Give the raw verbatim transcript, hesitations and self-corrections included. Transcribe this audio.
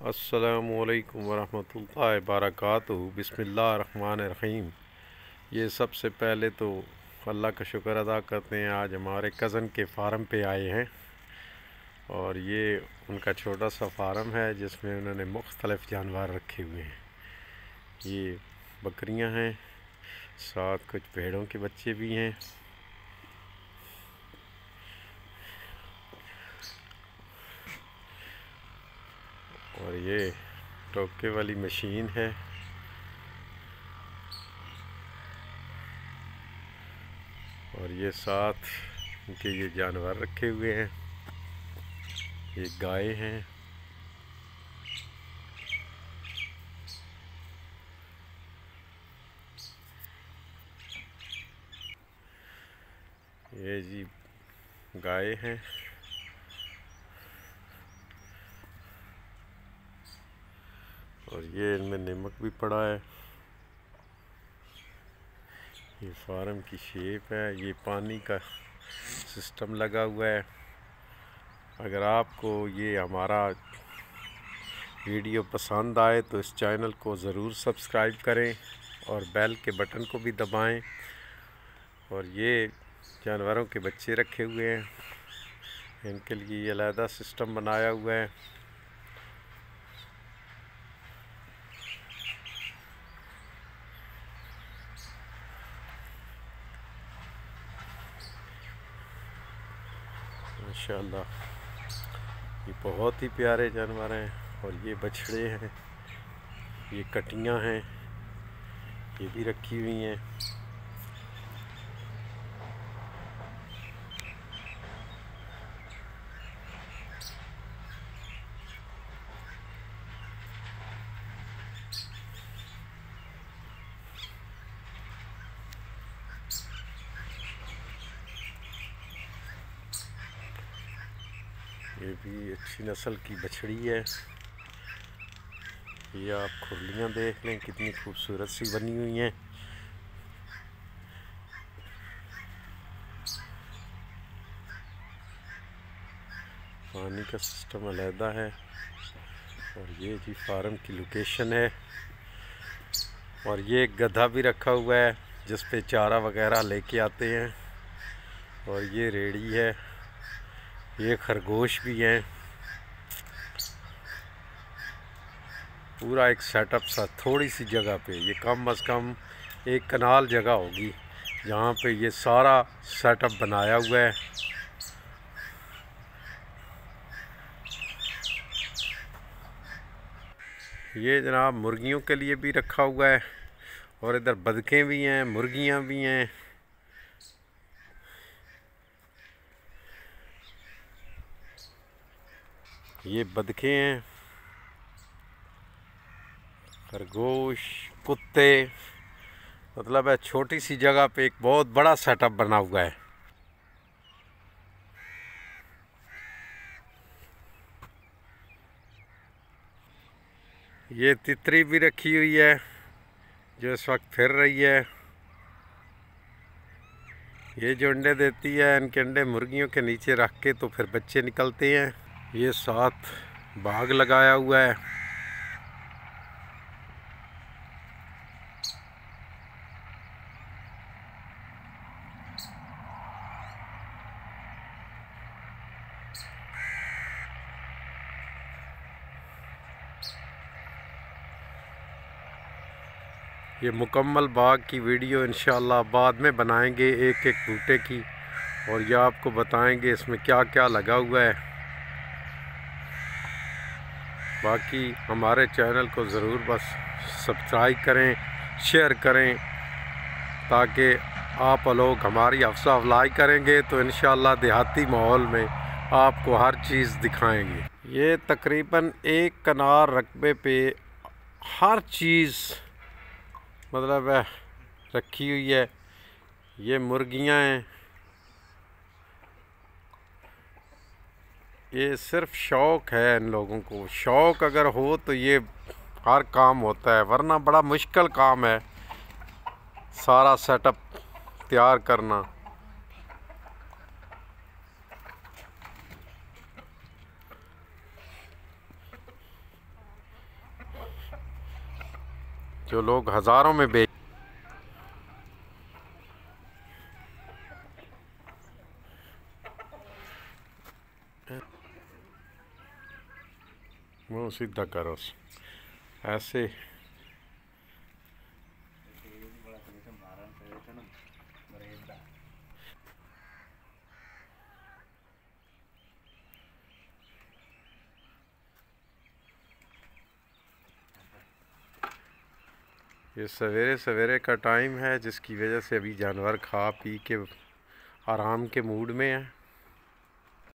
अस्सलामुअलैकुम वरहमतुल्लाहि वबरकातुहू। बिस्मिल्लाहिर्रहमानिर्रहीम। ये सबसे पहले तो अल्लाह का शुक्र अदा करते हैं, आज हमारे कज़न के फार्म पे आए हैं और ये उनका छोटा सा फार्म है जिसमें उन्होंने मुख्तलिफ़ जानवर रखे हुए हैं। ये बकरियां हैं, साथ कुछ भेड़ों के बच्चे भी हैं। और ये टोके वाली मशीन है। और ये साथ इनके ये जानवर रखे हुए हैं। ये गाय हैं। ये जी गाय हैं। और ये इनमें नमक भी पड़ा है। ये फार्म की शेप है। ये पानी का सिस्टम लगा हुआ है। अगर आपको ये हमारा वीडियो पसंद आए तो इस चैनल को ज़रूर सब्सक्राइब करें और बेल के बटन को भी दबाएं। और ये जानवरों के बच्चे रखे हुए हैं, इनके लिए ये अलहदा सिस्टम बनाया हुआ है। माशाअल्लाह, ये बहुत ही प्यारे जानवर हैं। और ये बछड़े हैं, ये कटियां हैं, ये भी रखी हुई हैं। ये भी अच्छी नस्ल की बछड़ी है। ये आप खुरलियाँ देख लें कितनी खूबसूरत सी बनी हुई हैं। पानी का सिस्टम अलहदा है। और ये जी फार्म की लोकेशन है। और ये एक गधा भी रखा हुआ है जिस पे चारा वगैरह लेके आते हैं। और ये रेड़ी है। ये खरगोश भी हैं। पूरा एक सेटअप सा थोड़ी सी जगह पे, ये कम अज़ कम एक कनाल जगह होगी जहाँ पे ये सारा सेटअप बनाया हुआ है। ये जनाब मुर्गियों के लिए भी रखा हुआ है। और इधर बतखें भी हैं, मुर्गियाँ भी हैं। ये बतखें हैं, खरगोश, कुत्ते, मतलब है छोटी सी जगह पे एक बहुत बड़ा सेटअप बना हुआ है। ये तितरी भी रखी हुई है जो इस वक्त फिर रही है। ये जो अंडे देती है, इनके अंडे मुर्गियों के नीचे रख के तो फिर बच्चे निकलते हैं। ये साथ बाग लगाया हुआ है। ये मुकम्मल बाग की वीडियो इंशाअल्लाह बाद में बनाएंगे, एक एक बूटे की, और ये आपको बताएंगे इसमें क्या क्या लगा हुआ है। बाकी हमारे चैनल को ज़रूर बस सब्सक्राइब करें, शेयर करें, ताकि आप लोग हमारी हौसला अफजाई करेंगे तो इंशाअल्लाह देहाती माहौल में आपको हर चीज़ दिखाएंगे। ये तकरीबन एक कनाल रकबे पे हर चीज़ मतलब है रखी हुई है। ये मुर्गियां हैं। ये सिर्फ शौक़ है, इन लोगों को शौक़ अगर हो तो ये हर काम होता है, वरना बड़ा मुश्किल काम है सारा सेटअप तैयार करना। जो लोग हज़ारों में बेच वो सीधा करो ऐसे। ये सवेरे सवेरे का टाइम है जिसकी वजह से अभी जानवर खा पी के आराम के मूड में हैं।